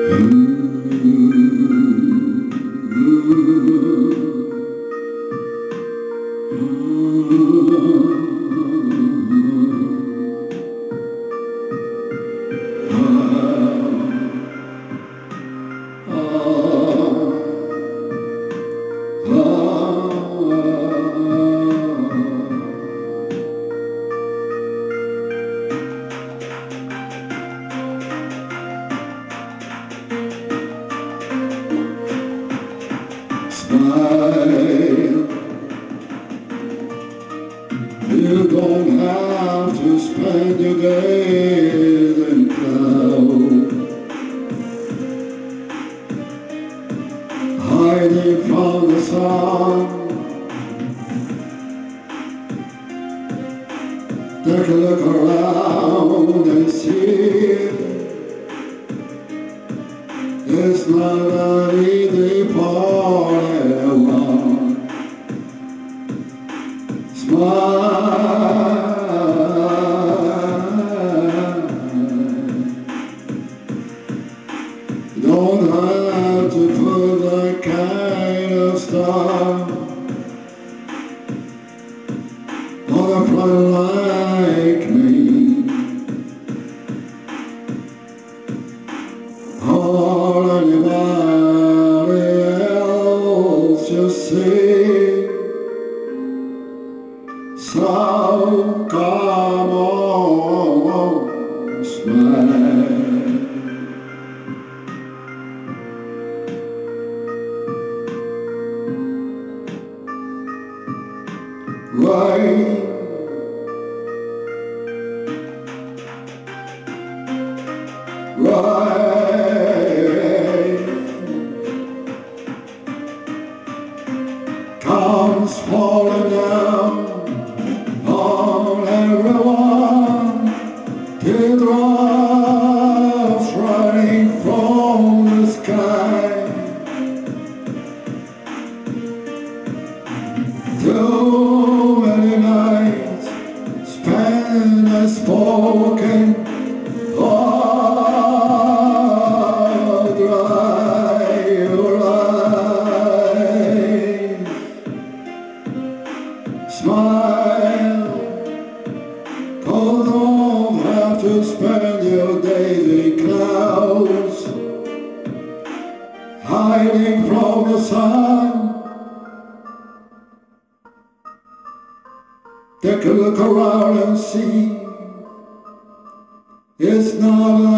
You don't have to spend your days in clouds, hiding from the sun. Take a look around and see it's not an easy party one. Smile, don't have to put that kind of stuff on a planet like me. Or anybody else just see. So come on, smile. Rain, rain comes falling down on everyone, teardrops running from the sky. Too many nights spent unspoken, oh, dry your eyes. Smile, 'cause you don't have to spend your days in clouds, hiding from the sun. Take a look around and see it's not